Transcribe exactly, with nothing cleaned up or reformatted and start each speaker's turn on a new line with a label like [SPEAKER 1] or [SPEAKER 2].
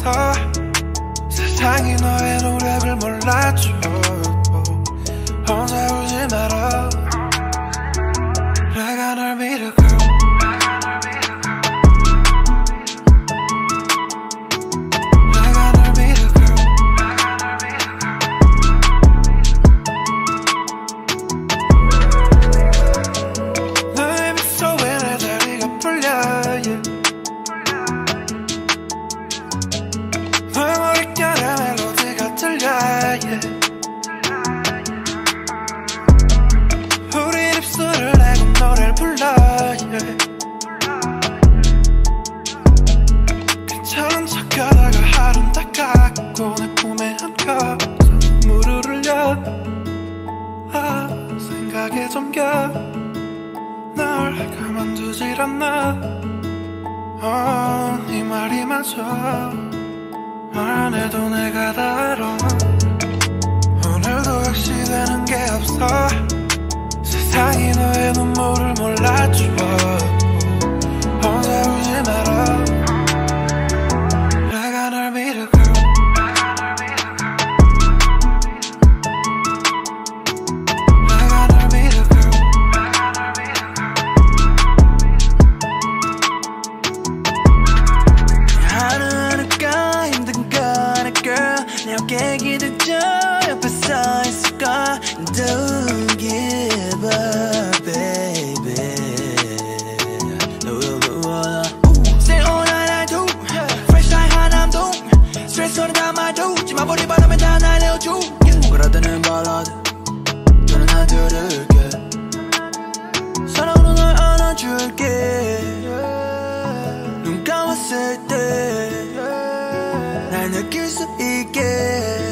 [SPEAKER 1] 없어. 세상이 너의 노력을 몰라줘. 혼자 울지 마라. 내가 널 믿어 girl. 내가 널 믿어 girl. 너의 미소에 내 다리가 풀려 yeah. 너의 머릿결에 멜로디가 들려 yeah. 우리 입술을 내고 노래를 불러 yeah. 괜찮은 척하다가 하루는 다 가고 내 품에 안겨 눈물을 흘려. 아, 생각에 잠겨 널 가만두질 않나. 어, 네 말이 맞아. 말 안 해도 내가 다 알아. 오늘도 역시 되는 게 없어. 세상이 너의 눈물을 몰라줘. 혼자 울지 마라. 내가 널 믿어 girl. 내가 널 믿어 girl.
[SPEAKER 2] 하루하루가 힘든 거라 girl. 내 어깨에 기대줘 옆에 서 있을까. Don't give up baby. Say all that I do Fresh like 한남동 스트레스 소리 담아도 찜마버리 바람에 다 날려줘. 오그라드는 발라드 너는 나 들을게. 사랑으로 널 안아줄게. 눈 감았을 때 날 느낄 수 있게.